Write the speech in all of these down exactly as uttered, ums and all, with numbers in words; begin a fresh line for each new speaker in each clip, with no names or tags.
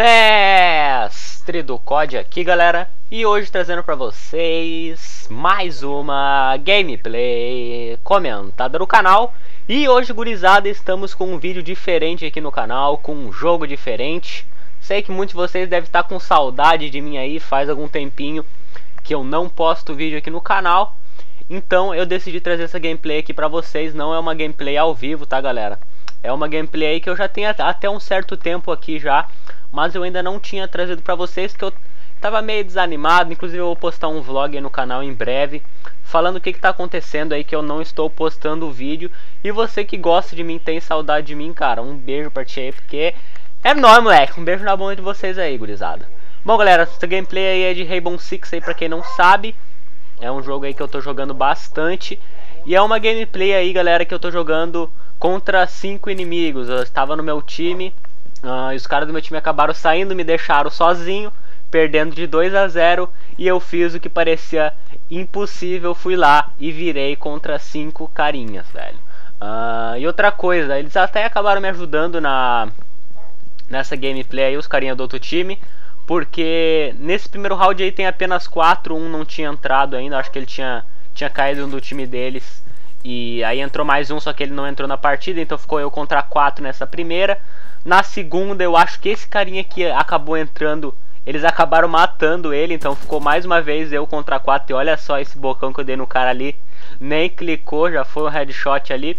Mestre do C O D aqui, galera, e hoje trazendo pra vocês mais uma gameplay comentada no canal. E hoje, gurizada, estamos com um vídeo diferente aqui no canal, com um jogo diferente. Sei que muitos de vocês devem estar com saudade de mim aí, faz algum tempinho que eu não posto vídeo aqui no canal. Então eu decidi trazer essa gameplay aqui pra vocês. Não é uma gameplay ao vivo, tá, galera? É uma gameplay que eu já tenho até um certo tempo aqui já, mas eu ainda não tinha trazido pra vocês, que eu tava meio desanimado. Inclusive eu vou postar um vlog aí no canal em breve, falando o que que tá acontecendo aí, que eu não estou postando o vídeo. E você que gosta de mim, tem saudade de mim, cara, um beijo pra ti aí, porque é nóis, moleque. Um beijo na bunda de vocês aí, gurizada. Bom, galera, essa gameplay aí é de Rainbow Six aí, pra quem não sabe. É um jogo aí que eu tô jogando bastante. E é uma gameplay aí, galera, que eu tô jogando contra cinco inimigos. Eu estava no meu time, uh, e os caras do meu time acabaram saindo, me deixaram sozinho, perdendo de dois a zero. E eu fiz o que parecia impossível, fui lá e virei contra cinco carinhas, velho. Uh, e outra coisa, eles até acabaram me ajudando na nessa gameplay aí, os carinhas do outro time, porque nesse primeiro round aí tem apenas quatro, um não tinha entrado ainda, acho que ele tinha, tinha caído um do time deles. E aí entrou mais um, só que ele não entrou na partida, então ficou eu contra quatro nessa primeira. Na segunda eu acho que esse carinha aqui acabou entrando, eles acabaram matando ele, então ficou mais uma vez eu contra quatro. E olha só esse bocão que eu dei no cara ali, nem clicou, já foi um headshot ali.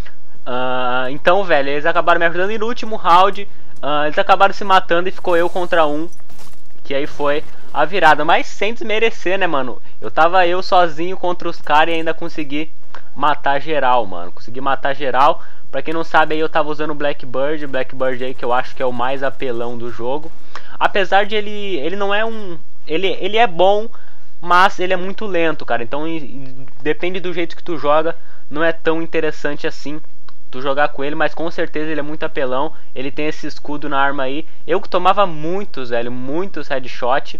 uh, Então, velho, eles acabaram me ajudando. E no último round uh, eles acabaram se matando e ficou eu contra um, que aí foi a virada. Mas sem desmerecer, né, mano, eu tava eu sozinho contra os caras e ainda consegui matar geral, mano. Consegui matar geral. Pra quem não sabe aí, eu tava usando o Blackbird. Blackbird aí que eu acho que é o mais apelão do jogo. Apesar de ele... Ele não é um... Ele, ele é bom, mas ele é muito lento, cara. Então depende do jeito que tu joga, não é tão interessante assim tu jogar com ele. Mas com certeza ele é muito apelão. Ele tem esse escudo na arma aí. Eu que tomava muitos, velho, muitos headshot.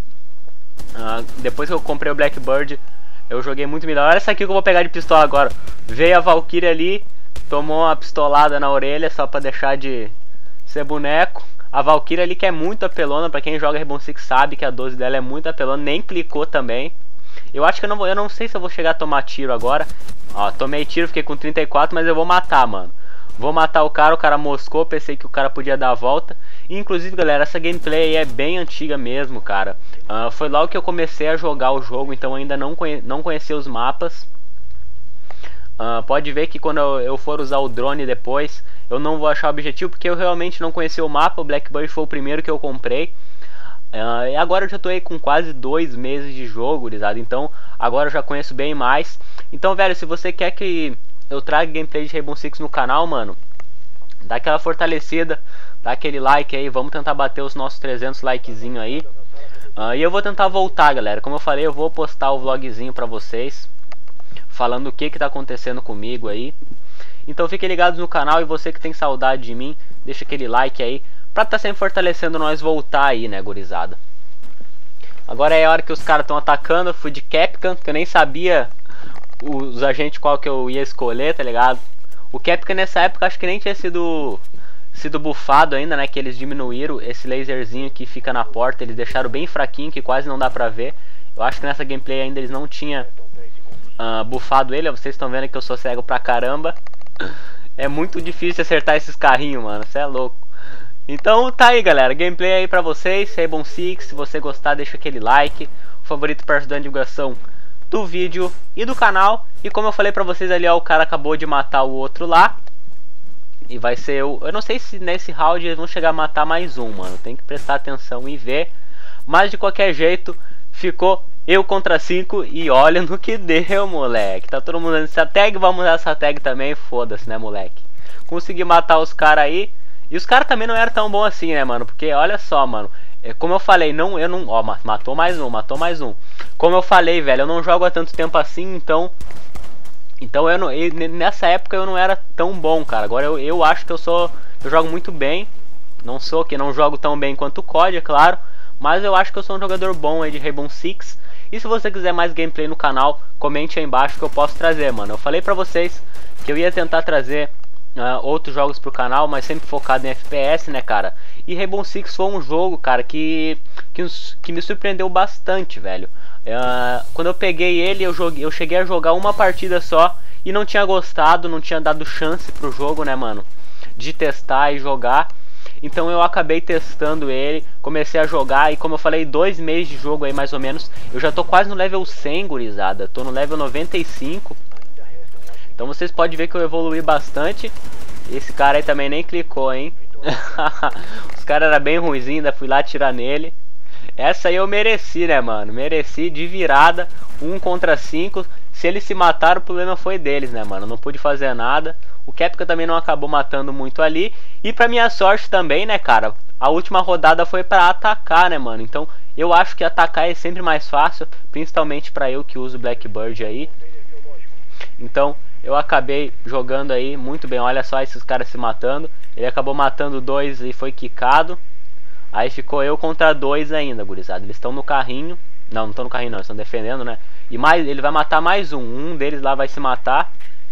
uh, Depois que eu comprei o Blackbird, eu joguei muito melhor. Olha essa aqui que eu vou pegar de pistola agora. Veio a Valkyrie ali, tomou uma pistolada na orelha só pra deixar de ser boneco. A Valkyrie ali que é muito apelona, pra quem joga Rainbow Six sabe que a doze dela é muito apelona. Nem clicou também. Eu acho que eu não vou, eu não sei se eu vou chegar a tomar tiro agora. Ó, tomei tiro, fiquei com trinta e quatro, mas eu vou matar, mano. Vou matar o cara, o cara moscou, pensei que o cara podia dar a volta. E, inclusive, galera, essa gameplay aí é bem antiga mesmo, cara. Uh, foi logo que eu comecei a jogar o jogo, então eu ainda não, conhe não conhecia os mapas. Uh, pode ver que quando eu, eu for usar o drone depois, eu não vou achar o objetivo, porque eu realmente não conhecia o mapa. O Blackbird foi o primeiro que eu comprei. Uh, e agora eu já tô aí com quase dois meses de jogo, gurizada. Então agora eu já conheço bem mais. Então, velho, se você quer que eu traga gameplay de Rainbow Six no canal, mano, dá aquela fortalecida, dá aquele like aí. Vamos tentar bater os nossos trezentos likezinho aí. Uh, e eu vou tentar voltar, galera. Como eu falei, eu vou postar o vlogzinho pra vocês, falando o que que tá acontecendo comigo aí. Então fiquem ligados no canal. E você que tem saudade de mim, deixa aquele like aí, pra tá sempre fortalecendo nós voltar aí, né, gurizada. Agora é a hora que os caras estão atacando. Eu fui de Kapkan, que eu nem sabia os agentes qual que eu ia escolher, tá ligado? O Kapkan nessa época acho que nem tinha sido sido bufado ainda, né? Que eles diminuíram esse laserzinho que fica na porta. Eles deixaram bem fraquinho, que quase não dá pra ver. Eu acho que nessa gameplay ainda eles não tinham uh, bufado ele. Vocês estão vendo que eu sou cego pra caramba. É muito difícil acertar esses carrinhos, mano. Você é louco. Então tá aí, galera, gameplay aí pra vocês, Rainbow Six. Se você gostar, deixa aquele like, o favorito para ajudar a divulgação do vídeo e do canal. E como eu falei pra vocês ali, ó, o cara acabou de matar o outro lá. E vai ser o... Eu não sei se nesse round eles vão chegar a matar mais um, mano. Tem que prestar atenção e ver. Mas de qualquer jeito, ficou eu contra cinco. E olha no que deu, moleque. Tá todo mundo usando essa tag, vamos usar essa tag também. Foda-se, né, moleque. Consegui matar os caras aí. E os caras também não eram tão bons assim, né, mano? Porque olha só, mano, é, como eu falei, não, eu não... Ó, matou mais um, matou mais um. Como eu falei, velho, eu não jogo há tanto tempo assim, então... Então eu não, eu, nessa época eu não era tão bom, cara. Agora eu, eu acho que eu sou... Eu jogo muito bem. Não sou que não jogo tão bem quanto o C O D, é claro. Mas eu acho que eu sou um jogador bom aí de Rainbow Six. E se você quiser mais gameplay no canal, comente aí embaixo que eu posso trazer, mano. Eu falei pra vocês que eu ia tentar trazer uh, outros jogos pro canal, mas sempre focado em F P S, né, cara? E Rainbow Six foi um jogo, cara, que, que, que me surpreendeu bastante, velho. Uh, quando eu peguei ele, eu, joguei, eu cheguei a jogar uma partida só e não tinha gostado, não tinha dado chance pro jogo, né, mano? De testar e jogar. Então eu acabei testando ele, comecei a jogar e como eu falei, dois meses de jogo aí mais ou menos. Eu já tô quase no level cem, gurizada. Tô no level noventa e cinco. Então vocês podem ver que eu evolui bastante. Esse cara aí também nem clicou, hein? Os caras eram bem ruinzinhos, ainda fui lá tirar nele. Essa aí eu mereci, né, mano? Mereci de virada, um contra cinco. Se eles se mataram, o problema foi deles, né, mano? Não pude fazer nada. O Kepka também não acabou matando muito ali. E pra minha sorte também, né, cara? A última rodada foi pra atacar, né, mano? Então eu acho que atacar é sempre mais fácil. Principalmente pra eu que uso Blackbird aí. Então eu acabei jogando aí muito bem. Olha só esses caras se matando. Ele acabou matando dois e foi quicado. Aí ficou eu contra dois ainda, gurizada. Eles estão no carrinho. Não, não estão no carrinho não, estão defendendo, né? E mais, ele vai matar mais um. Um deles lá vai se matar.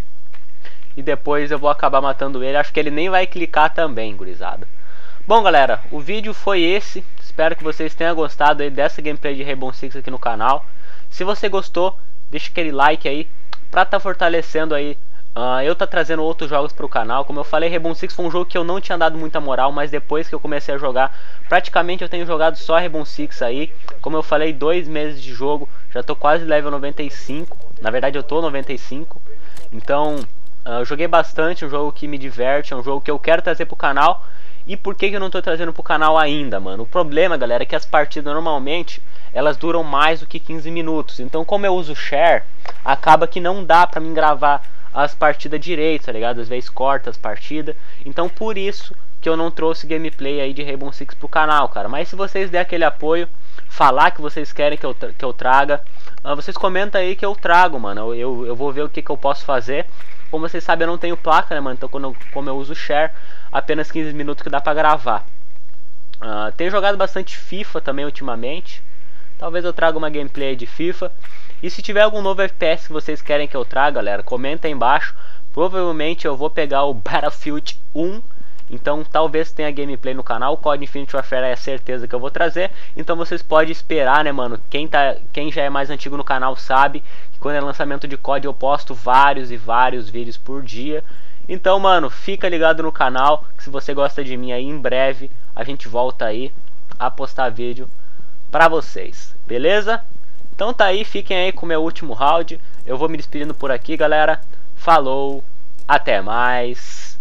E depois eu vou acabar matando ele. Acho que ele nem vai clicar também, gurizada. Bom, galera, o vídeo foi esse. Espero que vocês tenham gostado aí dessa gameplay de Rainbow Six aqui no canal. Se você gostou, deixa aquele like aí pra tá fortalecendo aí. Uh, eu tá trazendo outros jogos pro canal. Como eu falei, Rainbow Six foi um jogo que eu não tinha dado muita moral, mas depois que eu comecei a jogar, praticamente eu tenho jogado só Rainbow Six aí. Como eu falei, dois meses de jogo, já tô quase level noventa e cinco. Na verdade eu tô noventa e cinco. Então, uh, eu joguei bastante, um jogo que me diverte, é um jogo que eu quero trazer pro canal. E por que que eu não tô trazendo pro canal ainda, mano? O problema, galera, é que as partidas normalmente elas duram mais do que quinze minutos. Então, como eu uso share, acaba que não dá pra mim gravar as partidas direito, tá ligado? Às vezes corta as partidas. Então, por isso que eu não trouxe gameplay aí de Rainbow Six pro canal, cara. Mas se vocês der aquele apoio, falar que vocês querem que eu, que eu traga, uh, vocês comentam aí que eu trago, mano. Eu, eu, eu vou ver o que, que eu posso fazer. Como vocês sabem, eu não tenho placa, né, mano? Então, quando eu, como eu uso share, apenas quinze minutos que dá pra gravar. Uh, tenho jogado bastante FIFA também ultimamente. Talvez eu traga uma gameplay de FIFA. E se tiver algum novo F P S que vocês querem que eu traga, galera, comenta aí embaixo. Provavelmente eu vou pegar o Battlefield um. Então talvez tenha gameplay no canal. O C O D Infinite Warfare é certeza que eu vou trazer. Então vocês podem esperar, né, mano? Quem, tá, quem já é mais antigo no canal sabe que quando é lançamento de C O D eu posto vários e vários vídeos por dia. Então, mano, fica ligado no canal. Que se você gosta de mim aí, em breve a gente volta aí a postar vídeo pra vocês, beleza? Então tá aí, fiquem aí com o meu último round. Eu vou me despedindo por aqui, galera. Falou, até mais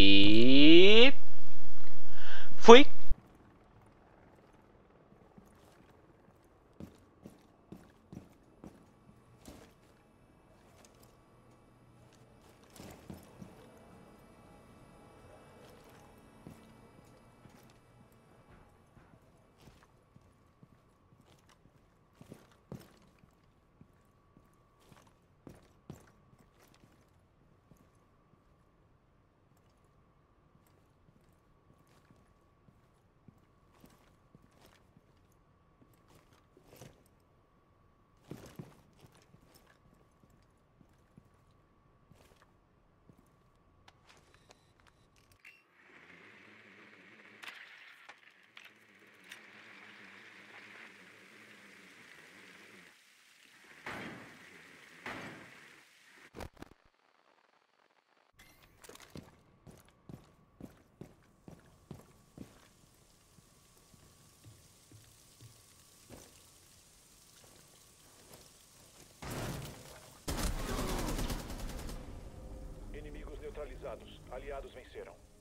e fui!
Inimigos neutralizados. Aliados venceram.